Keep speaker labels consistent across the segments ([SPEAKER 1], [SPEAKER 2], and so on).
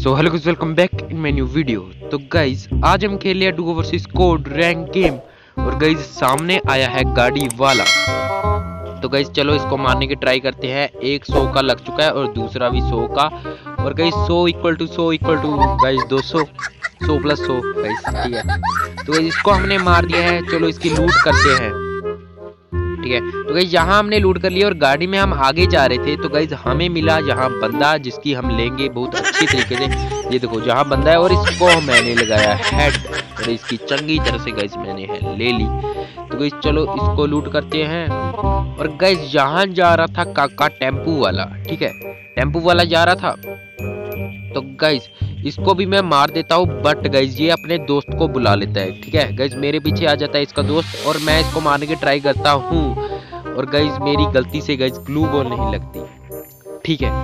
[SPEAKER 1] So hello guys, welcome back in my new video. तो guys आज हम खेल रहे हैं duo versus code rank game. और गाइस सामने आया है गाड़ी वाला। तो गाइस चलो इसको मारने की ट्राई करते हैं। एक 100 का लग चुका है और दूसरा भी 100 का। और guys 100 equal to guys 200, 100 plus 100 guys, ठीक है। तो गाइस इसको हमने मार दिया है। चलो इसकी लूट करते हैं, ठीक है। तो गाइस यहाँ हमने लूट कर लिया और गाड़ी में हम आगे जा रहे थे। तो गाइस हमें मिला यहाँ बंदा जिसकी हम लेंगे बहुत अच्छी तरीके से। ये देखो जहाँ बंदा है और इसको मैंने लगाया हेड और इसकी चंगी तरह से गाइस मैंने है ले ली। तो गाइस चलो इसको लूट करते हैं। और गाइस यहाँ जा रहा था काका टेम्पू वाला, ठीक है, टेम्पू वाला जा रहा था। तो गाइस इसको भी मैं मार देता हूँ, बट गाइस ये अपने दोस्त को बुला लेता है, ठीक है। गाइस मेरे पीछे आ जाता है इसका दोस्त और मैं इसको मारने की ट्राई करता हूँ। और गाइस मेरी गलती से गाइस ग्लू बॉल नहीं लगती, ठीक है।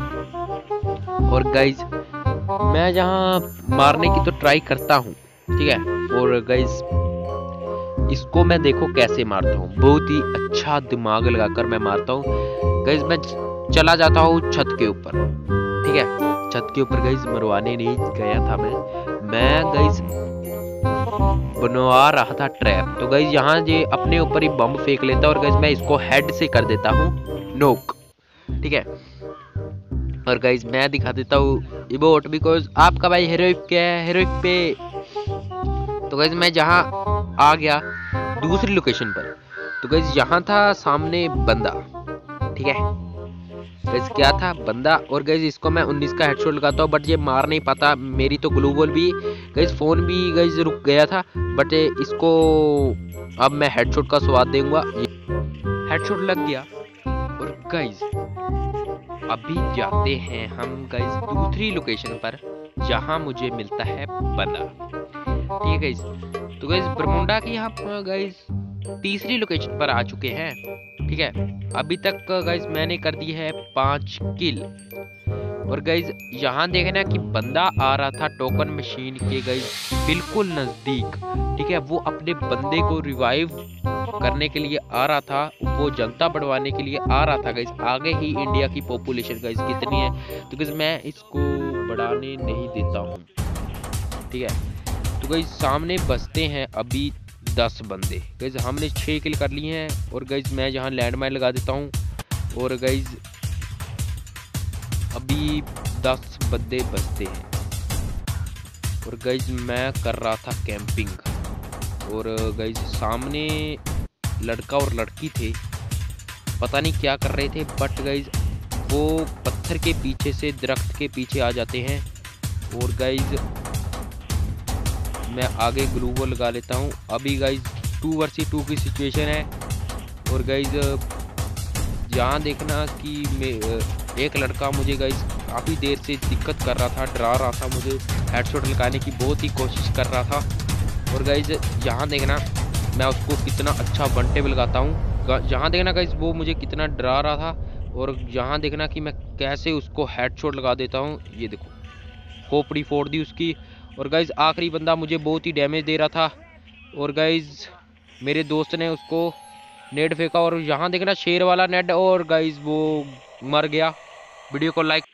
[SPEAKER 1] और गाइस मैं यहाँ मारने की तो ट्राई करता हूँ, ठीक है। और गाइस इसको मैं देखो कैसे मारता हूँ, बहुत ही अच्छा दिमाग लगाकर मैं मारता हूँ। गाइस मैं चला जाता हूँ छत के ऊपर, ठीक है। छत के ऊपर गाइस मरवाने नहीं गया था मैं गाइस बनवा रहा था ट्रैप। तो गाइस यहाँ ये अपने ऊपर ही बम फेंक लेता है और गाइस मैं इसको हेड से कर देता हूँ नोक, ठीक है। और गाइस मैं दिखा देता हूँ इमोट, बिकॉज आपका भाई हेरोइक क्या है, हेरोइक पे। तो गाइस मैं जहाँ आ गया दूसरी लोकेशन पर। तो गाइस यहाँ था सामने बंदा, ठीक है। गाइस क्या था बंदा। और गाइस इसको मैं 19 का हेडशॉट लगाता हूँ, बट ये मार नहीं पाता। मेरी तो ग्लू बॉल भी गाइस, फोन भी गाइस रुक गया था, बट इसको अब मैं हेडशॉट का स्वाद दूंगा। हेडशॉट लग गया। और गाइस अभी जाते हैं हम गाइस दूसरी लोकेशन पर जहां मुझे मिलता है बंदा, ठीक है गाइस। तो गाइस बरमुंडा की यहाँ गाइस तीसरी लोकेशन पर आ चुके हैं, ठीक है। अभी तक गाइस मैंने कर दी है 5 किल। और गाइस यहाँ देखना कि बंदा आ रहा था टोकन मशीन के गाइस बिल्कुल नजदीक, ठीक है। वो अपने बंदे को रिवाइव करने के लिए आ रहा था, वो जनता बढ़वाने के लिए आ रहा था गाइस। आगे ही इंडिया की पॉपुलेशन गाइस कितनी है, तो गाइस मैं इसको बढ़ाने नहीं देता हूँ, ठीक है। तो गाइस सामने बसते हैं अभी 10 बंदे। गाइस हमने 6 किल कर लिए हैं। और गाइस मैं यहाँ लैंडमाइन लगा देता हूँ। और गाइस अभी 10 बंदे बचते हैं। और गाइस मैं कर रहा था कैंपिंग। और गाइस सामने लड़का और लड़की थे, पता नहीं क्या कर रहे थे, बट गाइस वो पत्थर के पीछे से दरख्त के पीछे आ जाते हैं। और गाइस मैं आगे ग्लू बॉल लगा लेता हूँ। अभी गाइज 2 वर्सेस 2 की सिचुएशन है। और गाइज यहाँ देखना कि एक लड़का मुझे गाइज काफ़ी देर से दिक्कत कर रहा था, डरा रहा था, मुझे हेडशॉट लगाने की बहुत ही कोशिश कर रहा था। और गाइज यहाँ देखना मैं उसको कितना अच्छा वन टेबल लगाता हूँ। यहाँ देखना गाइज वो मुझे कितना डरा रहा था। और यहाँ देखना कि मैं कैसे उसको हेडशॉट लगा देता हूँ। ये देखो खोपड़ी फोड़ दी उसकी। और गाइज आखिरी बंदा मुझे बहुत ही डैमेज दे रहा था। और गाइज मेरे दोस्त ने उसको नेट फेंका और यहाँ देखना शेर वाला नेट। और गाइज वो मर गया। वीडियो को लाइक